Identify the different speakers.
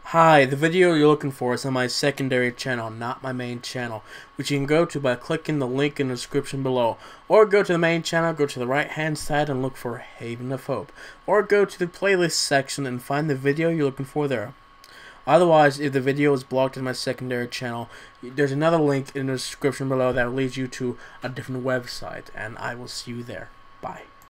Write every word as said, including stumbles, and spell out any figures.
Speaker 1: Hi, the video you're looking for is on my secondary channel, not my main channel, which you can go to by clicking the link in the description below, or go to the main channel, go to the right hand side and look for Haven of Hope, or go to the playlist section and find the video you're looking for there. Otherwise, if the video is blocked in my secondary channel, there's another link in the description below that leads you to a different website, and I will see you there. Bye.